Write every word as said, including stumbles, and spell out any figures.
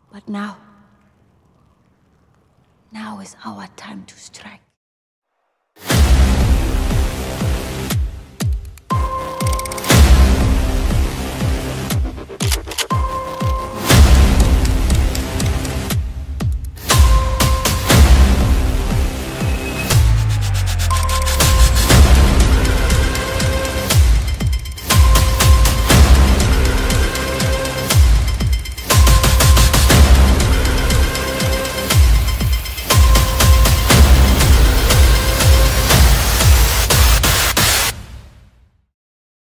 But now, now is our time to strike.